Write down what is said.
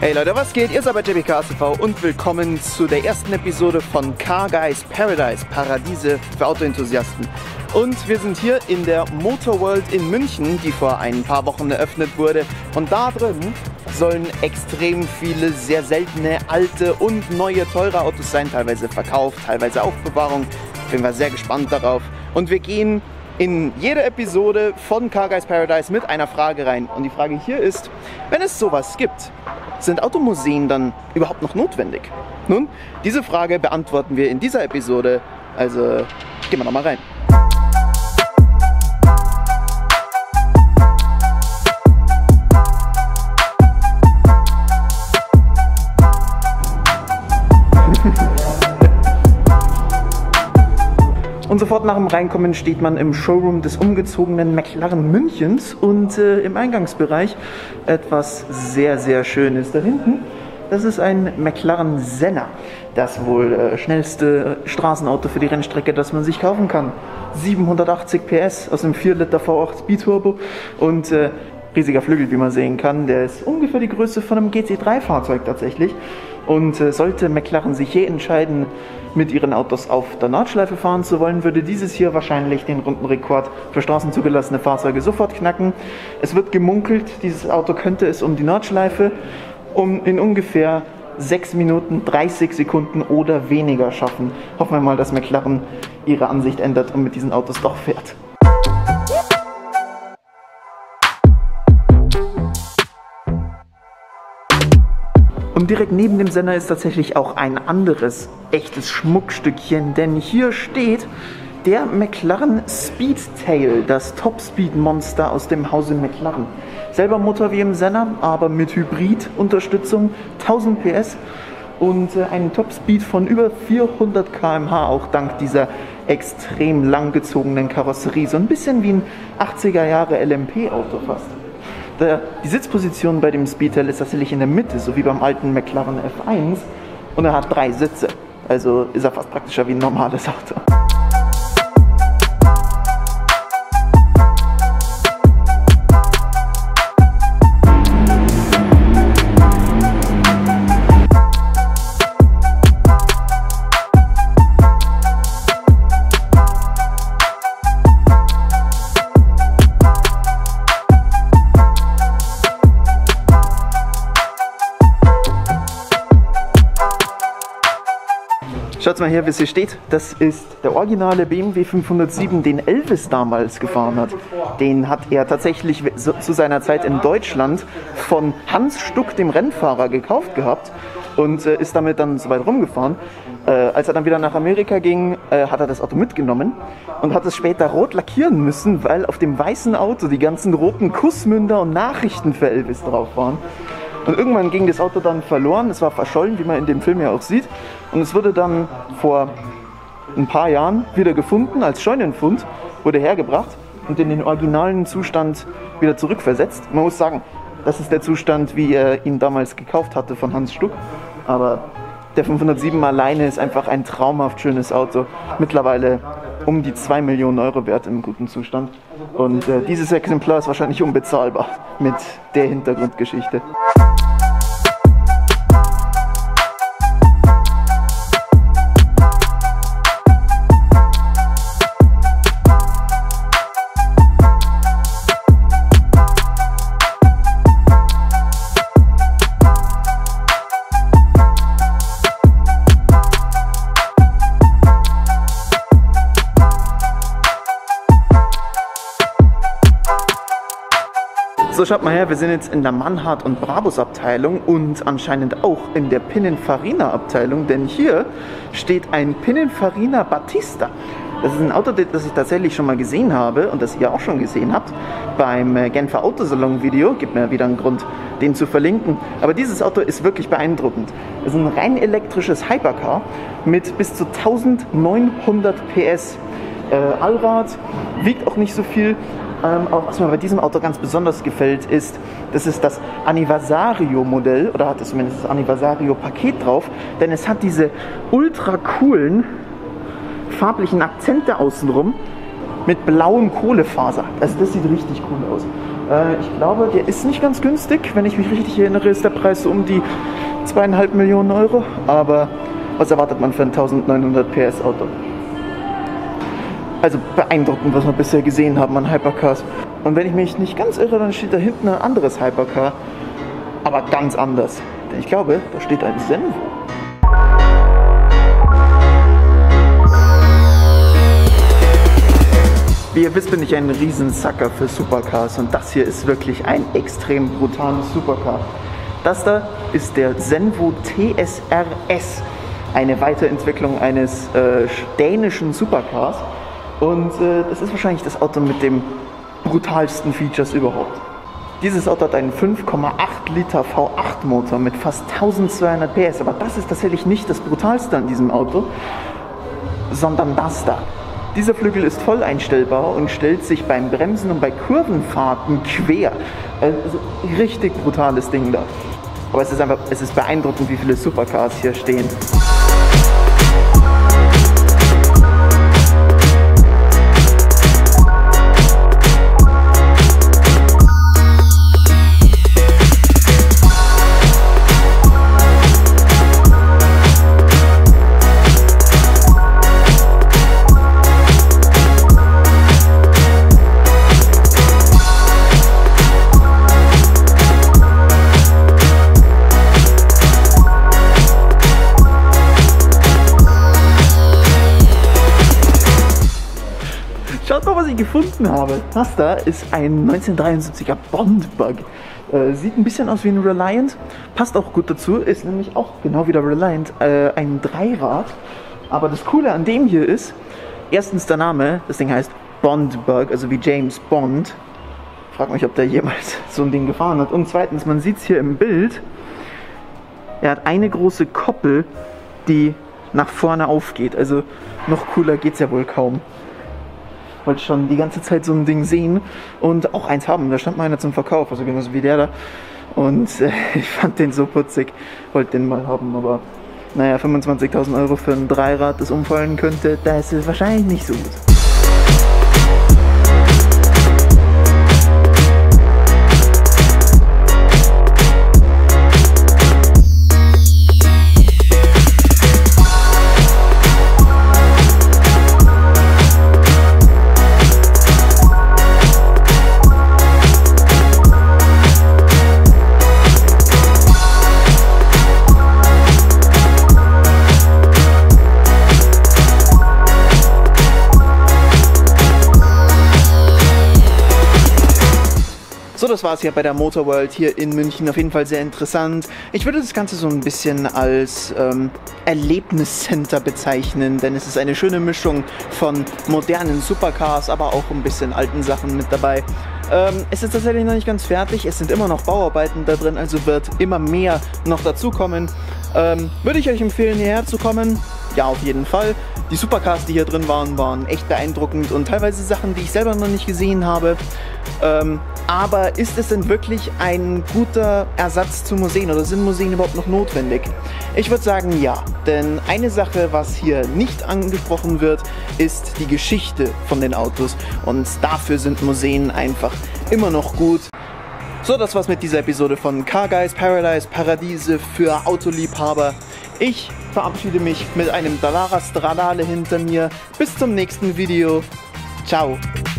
Hey Leute, was geht? Ihr seid bei JBKStv und willkommen zu der ersten Episode von Car Guys Paradise, Paradiese für Autoenthusiasten. Und wir sind hier in der Motor World in München, die vor ein paar Wochen eröffnet wurde. Und da drin sollen extrem viele sehr seltene, alte und neue, teure Autos sein, teilweise verkauft, teilweise Aufbewahrung. Ich bin sehr gespannt darauf. Und wir gehen in jede Episode von Car Guys Paradise mit einer Frage rein. Und die Frage hier ist, wenn es sowas gibt, sind Automuseen dann überhaupt noch notwendig? Nun, diese Frage beantworten wir in dieser Episode, also gehen wir noch mal rein. Und sofort nach dem Reinkommen steht man im Showroom des umgezogenen McLaren Münchens und im Eingangsbereich etwas sehr, sehr Schönes. Da hinten, das ist ein McLaren Senna, das wohl schnellste Straßenauto für die Rennstrecke, das man sich kaufen kann. 780 PS aus dem 4 Liter V8 Biturbo und riesiger Flügel, wie man sehen kann. Der ist ungefähr die Größe von einem GT3-Fahrzeug tatsächlich. Und sollte McLaren sich je entscheiden, mit ihren Autos auf der Nordschleife fahren zu wollen, würde dieses hier wahrscheinlich den Rundenrekord für straßenzugelassene Fahrzeuge sofort knacken. Es wird gemunkelt, dieses Auto könnte es um die Nordschleife in ungefähr 6 Minuten 30 Sekunden oder weniger schaffen. Hoffen wir mal, dass McLaren ihre Ansicht ändert und mit diesen Autos doch fährt. Und direkt neben dem Senna ist tatsächlich auch ein anderes echtes Schmuckstückchen, denn hier steht der McLaren Speedtail, das Top-Speed-Monster aus dem Hause McLaren. Selber Motor wie im Senna, aber mit Hybrid-Unterstützung, 1000 PS und einen Top-Speed von über 400 km/h, auch dank dieser extrem langgezogenen Karosserie. So ein bisschen wie ein 80er Jahre LMP-Auto fast. Die Sitzposition bei dem Speedtail ist tatsächlich in der Mitte, so wie beim alten McLaren F1, und er hat 3 Sitze, also ist er fast praktischer wie ein normales Auto. Schaut mal her, wie es hier steht. Das ist der originale BMW 507, den Elvis damals gefahren hat. Den hat er tatsächlich zu seiner Zeit in Deutschland von Hans Stuck, dem Rennfahrer, gekauft gehabt und ist damit dann so weit rumgefahren. Als er dann wieder nach Amerika ging, hat er das Auto mitgenommen und hat es später rot lackieren müssen, weil auf dem weißen Auto die ganzen roten Kussmünder und Nachrichten für Elvis drauf waren. Und irgendwann ging das Auto dann verloren, es war verschollen, wie man in dem Film ja auch sieht. Und es wurde dann vor ein paar Jahren wieder gefunden, als Scheunenfund, wurde hergebracht und in den originalen Zustand wieder zurückversetzt. Man muss sagen, das ist der Zustand, wie er ihn damals gekauft hatte von Hans Stuck. Aber der 507 alleine ist einfach ein traumhaft schönes Auto. Mittlerweile um die 2 Millionen Euro wert im guten Zustand. Und dieses Exemplar ist wahrscheinlich unbezahlbar mit der Hintergrundgeschichte. So, schaut mal her, wir sind jetzt in der Mannhardt und Brabus Abteilung und anscheinend auch in der Pininfarina Abteilung, denn hier steht ein Pininfarina Battista. Das ist ein Auto, das ich tatsächlich schon mal gesehen habe und das ihr auch schon gesehen habt beim Genfer Autosalon Video. Gibt mir wieder einen Grund, den zu verlinken. Aber dieses Auto ist wirklich beeindruckend. Es ist ein rein elektrisches Hypercar mit bis zu 1900 PS. Allrad, wiegt auch nicht so viel. Auch was mir bei diesem Auto ganz besonders gefällt, ist, das ist das Anniversario-Modell, oder hat es zumindest das Anniversario-Paket drauf, denn es hat diese ultra coolen farblichen Akzente außenrum mit blauem Kohlefaser. Also das sieht richtig cool aus. Ich glaube, der ist nicht ganz günstig. Wenn ich mich richtig erinnere, ist der Preis so um die 2,5 Millionen Euro. Aber was erwartet man für ein 1900 PS Auto? Also beeindruckend, was wir bisher gesehen haben an Hypercars. Und wenn ich mich nicht ganz irre, dann steht da hinten ein anderes Hypercar. Aber ganz anders. Denn ich glaube, da steht ein Zenvo. Wie ihr wisst, bin ich ein Riesensucker für Supercars und das hier ist wirklich ein extrem brutales Supercar. Das da ist der Zenvo TSR-S, eine Weiterentwicklung eines dänischen Supercars und das ist wahrscheinlich das Auto mit dem brutalsten Features überhaupt. Dieses Auto hat einen 5,8 Liter V8 Motor mit fast 1200 PS, aber das ist tatsächlich nicht das brutalste an diesem Auto, sondern das da. Dieser Flügel ist voll einstellbar und stellt sich beim Bremsen und bei Kurvenfahrten quer. Also richtig brutales Ding da. Aber es ist beeindruckend, wie viele Supercars hier stehen. Schaut mal, was ich gefunden habe. Das da ist ein 1973er Bond-Bug. Sieht ein bisschen aus wie ein Reliant. Passt auch gut dazu. Ist nämlich auch genau wie der Reliant ein Dreirad. Aber das Coole an dem hier ist, erstens der Name. Das Ding heißt Bond-Bug, also wie James Bond. Ich frage mich, ob der jemals so ein Ding gefahren hat. Und zweitens, man sieht es hier im Bild. Er hat eine große Koppel, die nach vorne aufgeht. Also noch cooler geht es ja wohl kaum. Ich wollte schon die ganze Zeit so ein Ding sehen und auch eins haben. Da stand mal einer zum Verkauf, also genauso wie der da. Und ich fand den so putzig, wollte den mal haben, aber naja, 25.000 Euro für ein Dreirad, das umfallen könnte, das ist wahrscheinlich nicht so gut. So, das war es hier bei der Motor World hier in München. Auf jeden Fall sehr interessant. Ich würde das Ganze so ein bisschen als Erlebniscenter bezeichnen, denn es ist eine schöne Mischung von modernen Supercars, aber auch ein bisschen alten Sachen mit dabei. Es ist tatsächlich noch nicht ganz fertig. Es sind immer noch Bauarbeiten da drin, also wird immer mehr noch dazukommen. Würde ich euch empfehlen, hierher zu kommen? Ja, auf jeden Fall. Die Supercars, die hier drin waren, waren echt beeindruckend und teilweise Sachen, die ich selber noch nicht gesehen habe. Aber ist es denn wirklich ein guter Ersatz zu Museen oder sind Museen überhaupt noch notwendig? Ich würde sagen ja, denn eine Sache, was hier nicht angesprochen wird, ist die Geschichte von den Autos und dafür sind Museen einfach immer noch gut. So, das war's mit dieser Episode von Car Guys Paradise, Paradiese für Autoliebhaber. Ich verabschiede mich mit einem Dallara Stradale hinter mir. Bis zum nächsten Video. Ciao.